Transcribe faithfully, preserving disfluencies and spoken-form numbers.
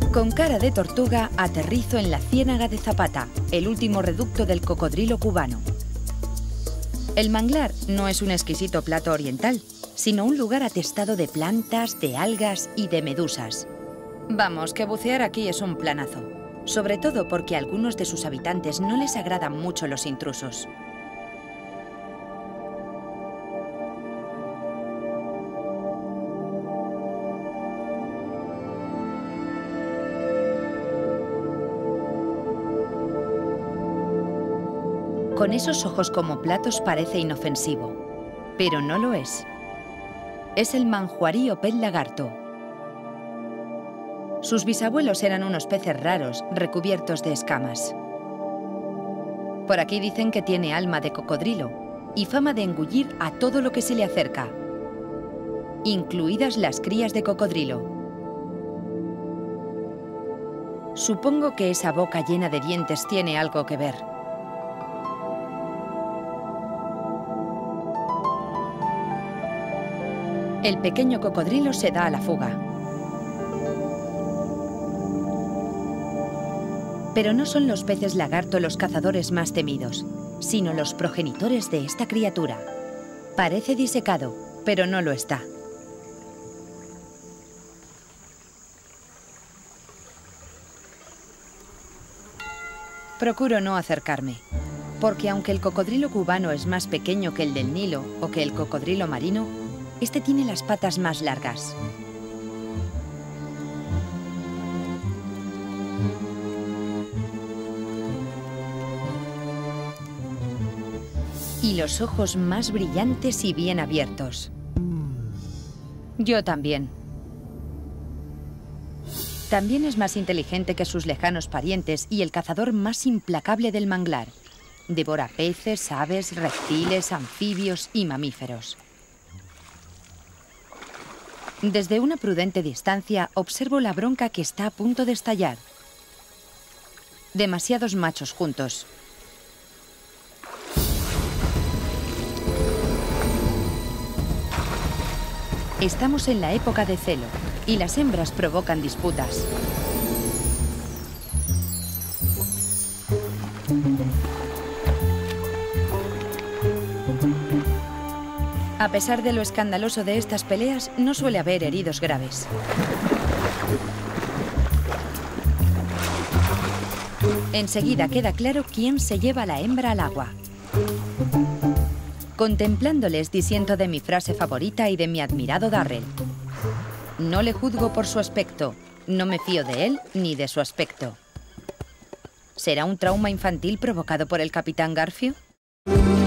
Con cara de tortuga, aterrizo en la Ciénaga de Zapata, el último reducto del cocodrilo cubano. El manglar no es un exquisito plato oriental, sino un lugar atestado de plantas, de algas y de medusas. Vamos, que bucear aquí es un planazo, sobre todo porque a algunos de sus habitantes no les agradan mucho los intrusos. Con esos ojos como platos parece inofensivo, pero no lo es. Es el manjuarí o pez lagarto. Sus bisabuelos eran unos peces raros, recubiertos de escamas. Por aquí dicen que tiene alma de cocodrilo y fama de engullir a todo lo que se le acerca, incluidas las crías de cocodrilo. Supongo que esa boca llena de dientes tiene algo que ver. El pequeño cocodrilo se da a la fuga. Pero no son los peces lagarto los cazadores más temidos, sino los progenitores de esta criatura. Parece disecado, pero no lo está. Procuro no acercarme, porque aunque el cocodrilo cubano es más pequeño que el del Nilo o que el cocodrilo marino, este tiene las patas más largas. Y los ojos más brillantes y bien abiertos. Yo también. También es más inteligente que sus lejanos parientes y el cazador más implacable del manglar. Devora peces, aves, reptiles, anfibios y mamíferos. Desde una prudente distancia observo la bronca que está a punto de estallar. Demasiados machos juntos. Estamos en la época de celo y las hembras provocan disputas. A pesar de lo escandaloso de estas peleas, no suele haber heridos graves. Enseguida queda claro quién se lleva a la hembra al agua. Contemplándoles disiento de mi frase favorita y de mi admirado Darrell. No le juzgo por su aspecto, no me fío de él ni de su aspecto. ¿Será un trauma infantil provocado por el Capitán Garfio?